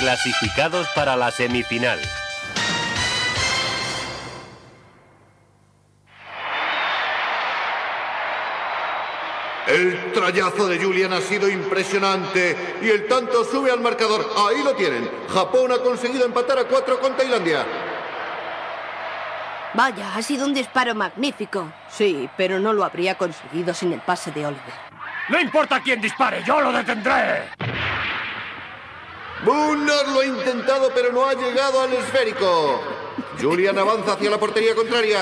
clasificados para la semifinal. El trayazo de Julian ha sido impresionante y el tanto sube al marcador. Ahí lo tienen. Japón ha conseguido empatar a 4 con Tailandia. Vaya, ha sido un disparo magnífico. Sí, pero no lo habría conseguido sin el pase de Oliver. No importa quién dispare, yo lo detendré. Bunnar lo ha intentado, pero no ha llegado al esférico. Julian avanza hacia la portería contraria.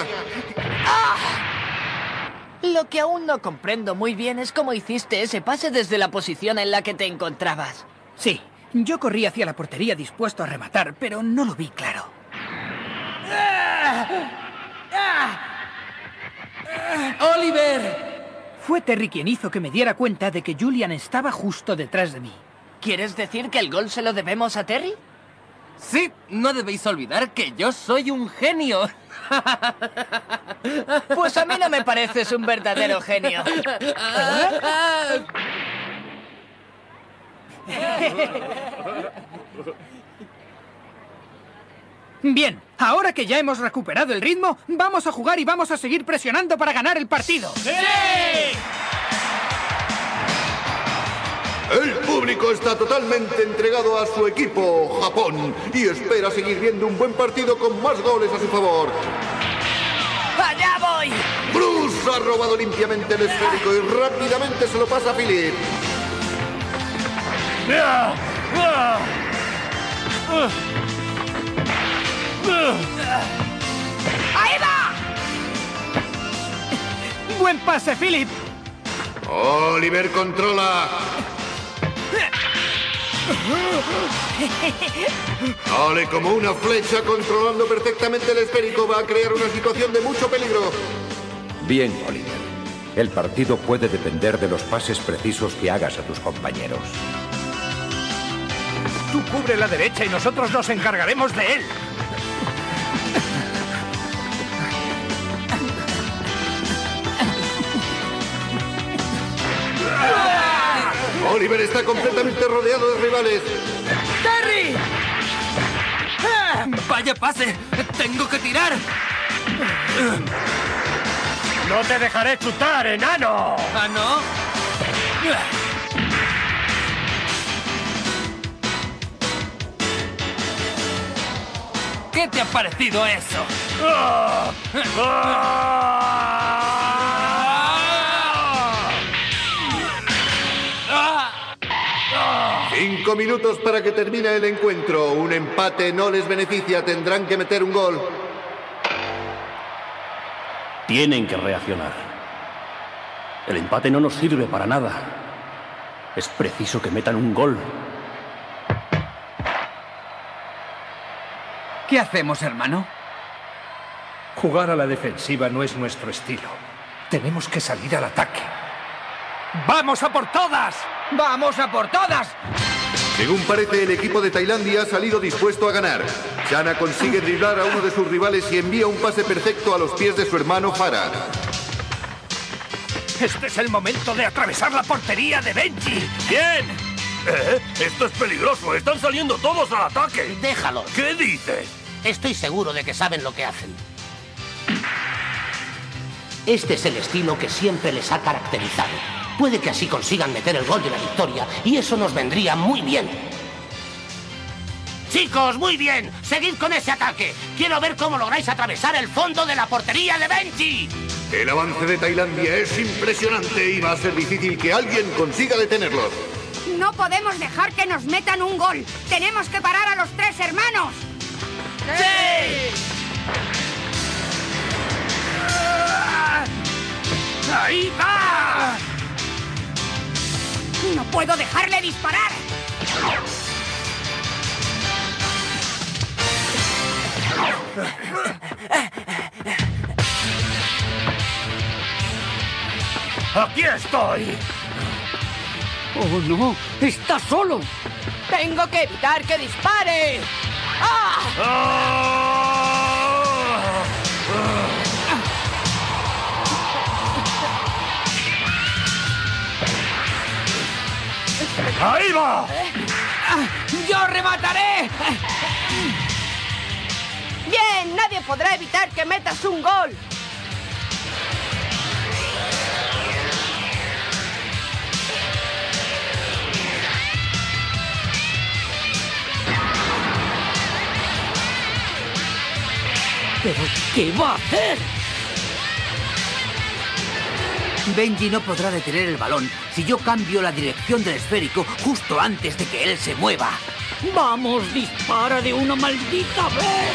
Lo que aún no comprendo muy bien es cómo hiciste ese pase desde la posición en la que te encontrabas. Sí, yo corrí hacia la portería dispuesto a rematar, pero no lo vi claro. ¡Oliver! Fue Terry quien hizo que me diera cuenta de que Julian estaba justo detrás de mí. ¿Quieres decir que el gol se lo debemos a Terry? Sí, no debéis olvidar que yo soy un genio. Pues a mí no me pareces un verdadero genio. Bien, ahora que ya hemos recuperado el ritmo, vamos a jugar y vamos a seguir presionando para ganar el partido. ¡Sí! El público está totalmente entregado a su equipo, Japón, y espera seguir viendo un buen partido con más goles a su favor. ¡Allá voy! Bruce ha robado limpiamente el esférico y rápidamente se lo pasa a Philip. ¡Ahí va! ¡Buen pase, Philip! Oliver controla. Sale como una flecha controlando perfectamente el esférico. Va a crear una situación de mucho peligro. Bien, Oliver. El partido puede depender de los pases precisos que hagas a tus compañeros. Tú cubre la derecha y nosotros nos encargaremos de él. Oliver está completamente rodeado de rivales. ¡Terry! ¡Vaya pase! ¡Tengo que tirar! ¡No te dejaré chutar, enano! ¿Ah, no? ¿Qué te ha parecido eso? 5 minutos para que termine el encuentro. Un empate no les beneficia. Tendrán que meter un gol. Tienen que reaccionar. El empate no nos sirve para nada. Es preciso que metan un gol. ¿Qué hacemos, hermano? Jugar a la defensiva no es nuestro estilo. Tenemos que salir al ataque. ¡Vamos a por todas! ¡Vamos a por todas! Según parece, el equipo de Tailandia ha salido dispuesto a ganar. Chana consigue driblar a uno de sus rivales y envía un pase perfecto a los pies de su hermano Farah. Este es el momento de atravesar la portería de Benji. ¡Bien! Esto es peligroso. Están saliendo todos al ataque. Déjalos. ¿Qué dices? Estoy seguro de que saben lo que hacen. Este es el estilo que siempre les ha caracterizado. Puede que así consigan meter el gol de la victoria y eso nos vendría muy bien. Chicos, muy bien. Seguid con ese ataque. Quiero ver cómo lográis atravesar el fondo de la portería de Benji. El avance de Tailandia es impresionante y va a ser difícil que alguien consiga detenerlos. No podemos dejar que nos metan un gol. Tenemos que parar a los 3 hermanos. ¡Sí! ¡Ahí va! No puedo dejarle disparar. ¡Aquí estoy! ¡Oh, no! ¡Está solo! ¡Tengo que evitar que dispare! ¡Ahí va! ¡Yo remataré! Bien, nadie podrá evitar que metas un gol. ¿Pero qué va a hacer? Benji no podrá detener el balón si yo cambio la dirección del esférico justo antes de que él se mueva. ¡Vamos, dispara de una maldita vez!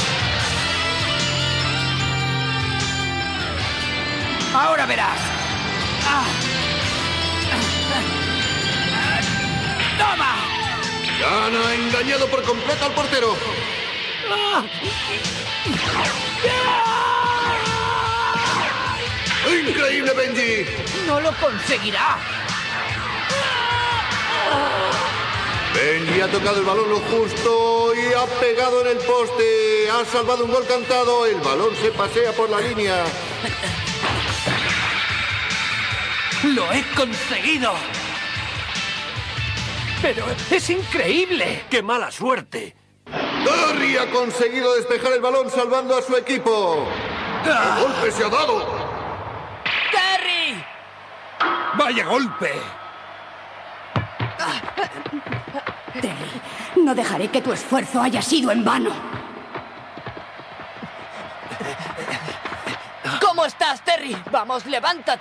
¡Ahora verás! ¡Toma! Yana ha engañado por completo al portero. ¡Increíble, Benji! ¡No lo conseguirá! Benji ha tocado el balón lo justo y ha pegado en el poste. Ha salvado un gol cantado. El balón se pasea por la línea. ¡Lo he conseguido! ¡Pero es increíble! ¡Qué mala suerte! Terry ha conseguido despejar el balón salvando a su equipo. ¡El golpe se ha dado! ¡Terry! ¡Vaya golpe! Terry, no dejaré que tu esfuerzo haya sido en vano. ¿Cómo estás, Terry? Vamos, levántate.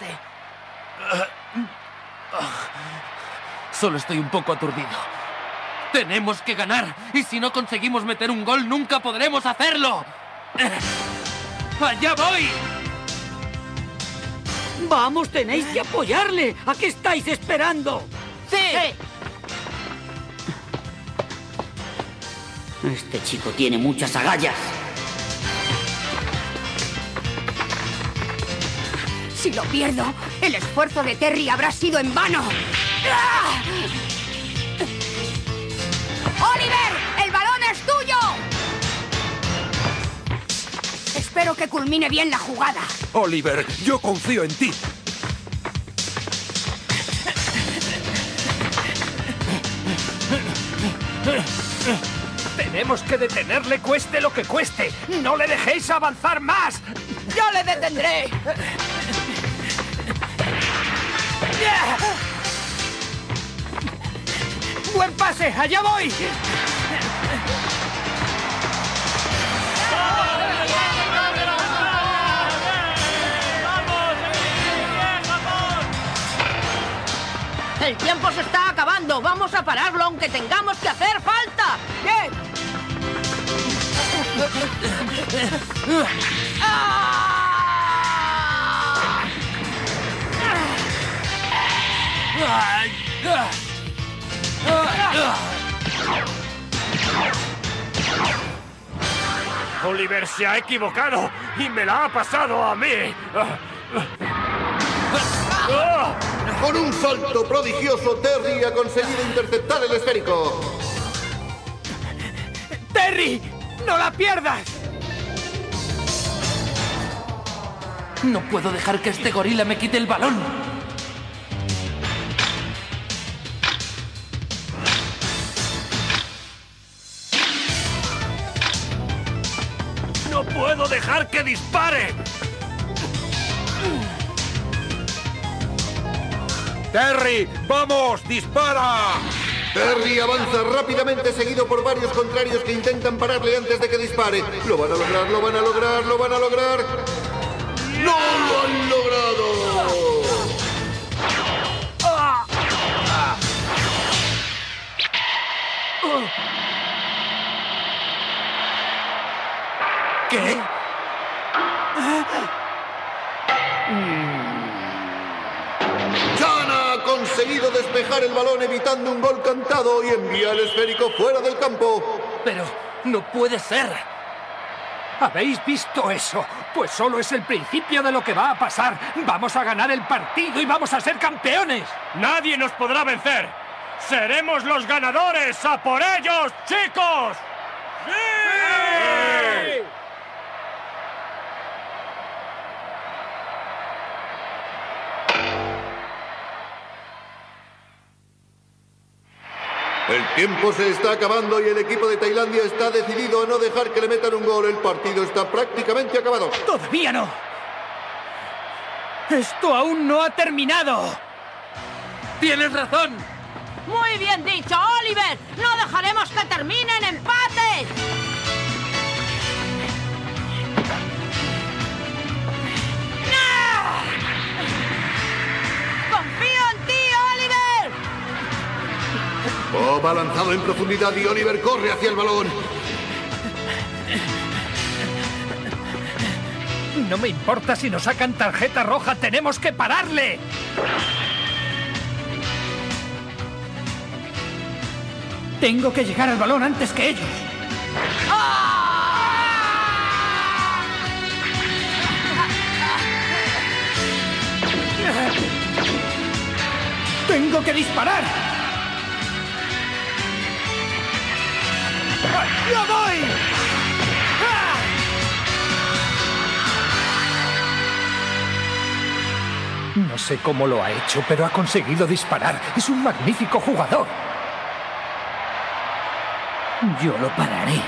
Solo estoy un poco aturdido. Tenemos que ganar. Y si no conseguimos meter un gol, nunca podremos hacerlo. ¡Allá voy! ¡Vamos, tenéis que apoyarle! ¿A qué estáis esperando? ¡Sí! Este chico tiene muchas agallas. Si lo pierdo, el esfuerzo de Terry habrá sido en vano. ¡Ah! ¡Oliver! ¡El balón es tuyo! Espero que culmine bien la jugada. Oliver, yo confío en ti. Tenemos que detenerle cueste lo que cueste. ¡No le dejéis avanzar más! ¡Yo le detendré! ¡Buen pase! ¡Allá voy! El tiempo se está acabando. Vamos a pararlo aunque tengamos que hacer falta. ¡Bien! Oliver se ha equivocado y me la ha pasado a mí. Con un salto prodigioso, Terry ha conseguido interceptar el esférico. ¡Terry! ¡No la pierdas! No puedo dejar que este gorila me quite el balón. ¡No puedo dejar que dispare! ¡Terry! ¡Vamos! ¡Dispara! Terry avanza rápidamente seguido por varios contrarios que intentan pararle antes de que dispare. Lo van a lograr, lo van a lograr, lo van a lograr. ¡No lo han logrado! ¿Qué? Yana ha conseguido despejar el balón evitando un gol cantado y envía el esférico fuera del campo. Pero no puede ser. ¿Habéis visto eso? Pues solo es el principio de lo que va a pasar. Vamos a ganar el partido y vamos a ser campeones. ¡Nadie nos podrá vencer! ¡Seremos los ganadores! ¡A por ellos, chicos! ¡Sí! El tiempo se está acabando y el equipo de Tailandia está decidido a no dejar que le metan un gol. El partido está prácticamente acabado. ¡Todavía no! ¡Esto aún no ha terminado! ¡Tienes razón! Muy bien dicho, Oliver. No dejaremos que termine en empate. ¡No! ¡Confío en ti, Oliver! Bob ha lanzado en profundidad y Oliver corre hacia el balón. No me importa si nos sacan tarjeta roja, tenemos que pararle. Tengo que llegar al balón antes que ellos. ¡Tengo que disparar! ¡Ya voy! No sé cómo lo ha hecho, pero ha conseguido disparar. Es un magnífico jugador. Yo lo pararé.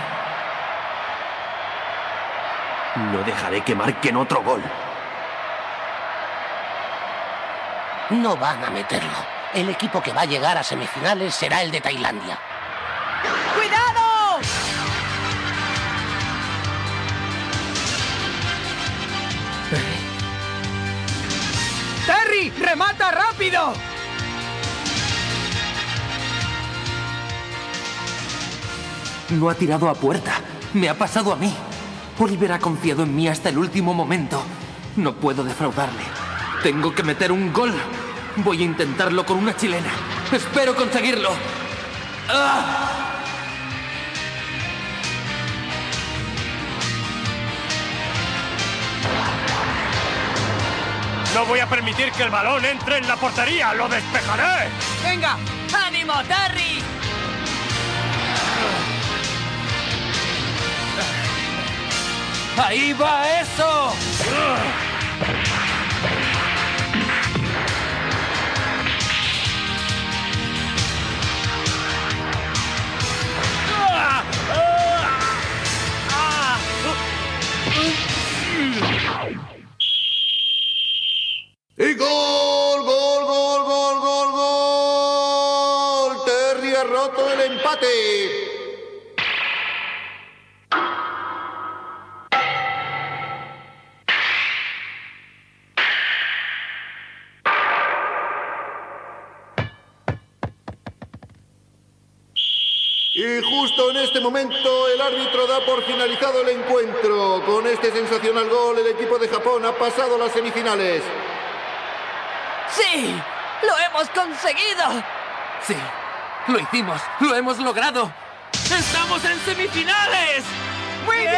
No dejaré que marquen otro gol. No van a meterlo. El equipo que va a llegar a semifinales será el de Tailandia. ¡Cuidado! ¡Terry! ¡Remata rápido! No ha tirado a puerta. Me ha pasado a mí. Oliver ha confiado en mí hasta el último momento. No puedo defraudarle. Tengo que meter un gol. Voy a intentarlo con una chilena. Espero conseguirlo. ¡Ah! No voy a permitir que el balón entre en la portería. ¡Lo despejaré! ¡Venga! ¡Ánimo, Terry! ¡Ahí va eso! ¡Y gol, gol, gol, gol, gol, gol! Terry ha roto el empate. Y justo en este momento el árbitro da por finalizado el encuentro. Con este sensacional gol el equipo de Japón ha pasado a las semifinales. ¡Sí! ¡Lo hemos conseguido! Sí, lo hicimos, lo hemos logrado. ¡Estamos en semifinales! ¡Muy bien!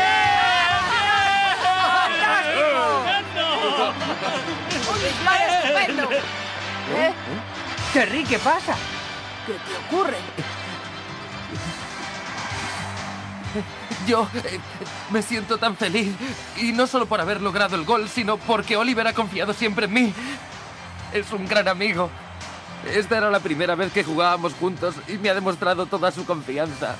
¡Estupendo! Terry, ¿qué pasa? ¿Qué te ocurre? Yo me siento tan feliz. Y no solo por haber logrado el gol, sino porque Oliver ha confiado siempre en mí. Es un gran amigo. Esta era la primera vez que jugábamos juntos y me ha demostrado toda su confianza.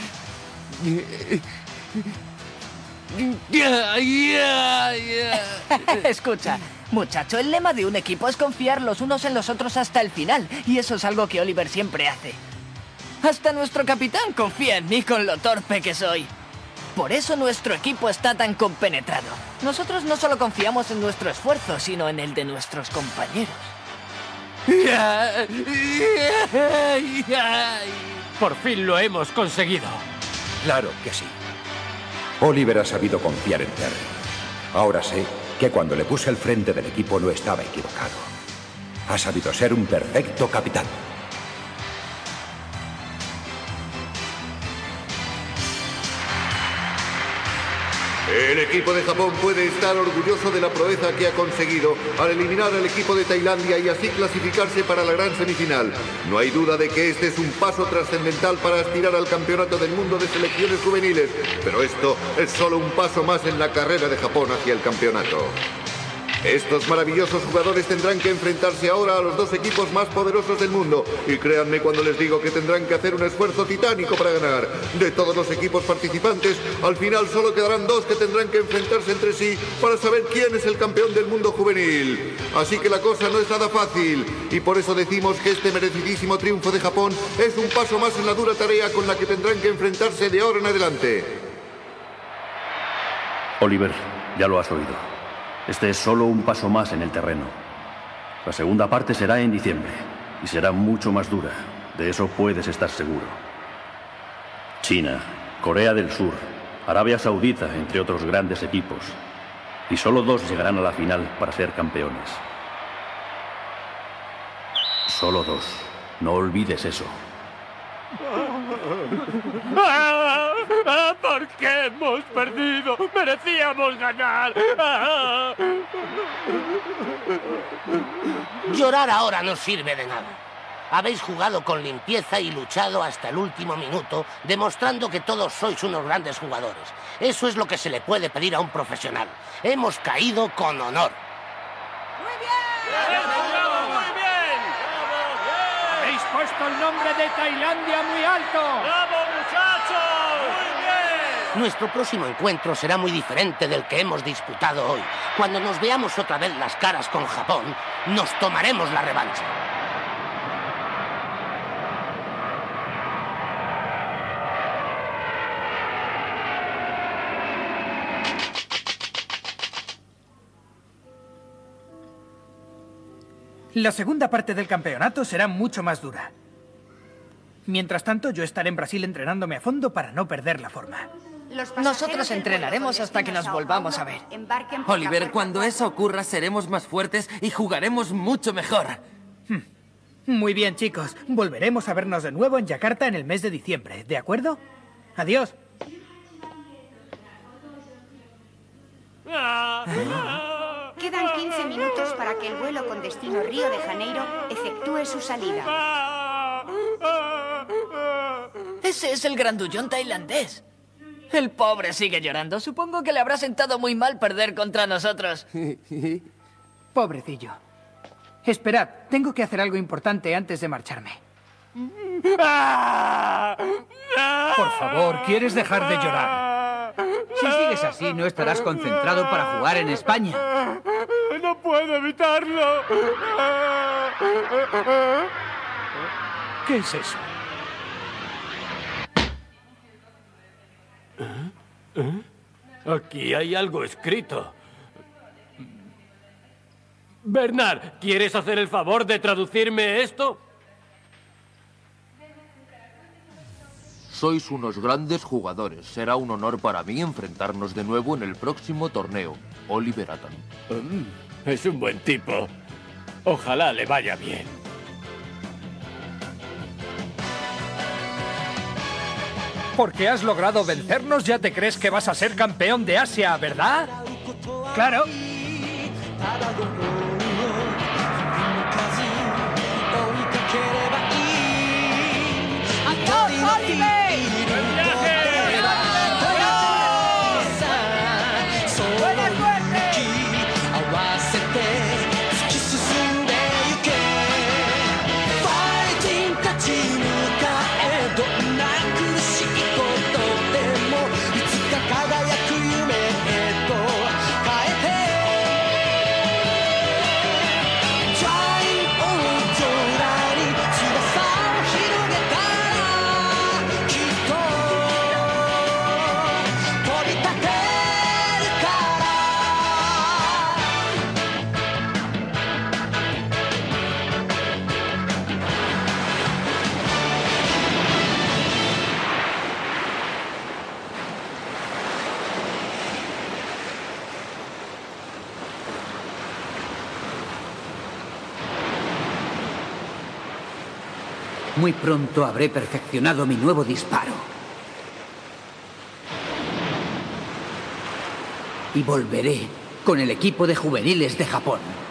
Escucha, muchacho, el lema de un equipo es confiar los unos en los otros hasta el final. Y eso es algo que Oliver siempre hace. Hasta nuestro capitán confía en mí con lo torpe que soy. Por eso nuestro equipo está tan compenetrado. Nosotros no solo confiamos en nuestro esfuerzo, sino en el de nuestros compañeros. Por fin lo hemos conseguido. Claro que sí. Oliver ha sabido confiar en Terry. Ahora sé que cuando le puse al frente del equipo no estaba equivocado. Ha sabido ser un perfecto capitán. El equipo de Japón puede estar orgulloso de la proeza que ha conseguido al eliminar al equipo de Tailandia y así clasificarse para la gran semifinal. No hay duda de que este es un paso trascendental para aspirar al campeonato del mundo de selecciones juveniles, pero esto es solo un paso más en la carrera de Japón hacia el campeonato. Estos maravillosos jugadores tendrán que enfrentarse ahora a los dos equipos más poderosos del mundo. Y créanme cuando les digo que tendrán que hacer un esfuerzo titánico para ganar. De todos los equipos participantes, al final solo quedarán dos que tendrán que enfrentarse entre sí para saber quién es el campeón del mundo juvenil. Así que la cosa no es nada fácil. Y por eso decimos que este merecidísimo triunfo de Japón es un paso más en la dura tarea con la que tendrán que enfrentarse de ahora en adelante. Oliver, ya lo has oído. Este es solo un paso más en el terreno. La segunda parte será en diciembre y será mucho más dura. De eso puedes estar seguro. China, Corea del Sur, Arabia Saudita, entre otros grandes equipos. Y solo dos llegarán a la final para ser campeones. Solo dos. No olvides eso. ¿Por qué hemos perdido? ¡Merecíamos ganar! Llorar ahora no sirve de nada. Habéis jugado con limpieza y luchado hasta el último minuto, demostrando que todos sois unos grandes jugadores. Eso es lo que se le puede pedir a un profesional. Hemos caído con honor. ¡Muy bien! Habéis puesto el nombre de Tailandia muy alto. ¡Bravo, muchachos! ¡Muy bien! Nuestro próximo encuentro será muy diferente del que hemos disputado hoy. Cuando nos veamos otra vez las caras con Japón, nos tomaremos la revancha. La segunda parte del campeonato será mucho más dura. Mientras tanto, yo estaré en Brasil entrenándome a fondo para no perder la forma. Nosotros entrenaremos hasta que nos volvamos a ver. Oliver, cuando eso ocurra, seremos más fuertes y jugaremos mucho mejor. Muy bien, chicos. Volveremos a vernos de nuevo en Yakarta en el mes de diciembre, ¿de acuerdo? Adiós. Quedan 15 minutos para que el vuelo con destino Río de Janeiro efectúe su salida. Ese es el grandullón tailandés. El pobre sigue llorando. Supongo que le habrá sentado muy mal perder contra nosotros. Pobrecillo. Esperad, tengo que hacer algo importante antes de marcharme. Por favor, ¿quieres dejar de llorar? Si sigues así, no estarás concentrado para jugar en España. ¡No puedo evitarlo! ¿Qué es eso? Aquí hay algo escrito. Bernard, ¿quieres hacer el favor de traducirme esto? Sois unos grandes jugadores. Será un honor para mí enfrentarnos de nuevo en el próximo torneo. Oliver Atom. Es un buen tipo. Ojalá le vaya bien. Porque has logrado vencernos, ya te crees que vas a ser campeón de Asia, ¿verdad? Claro. ¡Adiós, Oliver! Muy pronto habré perfeccionado mi nuevo disparo. Y volveré con el equipo de juveniles de Japón.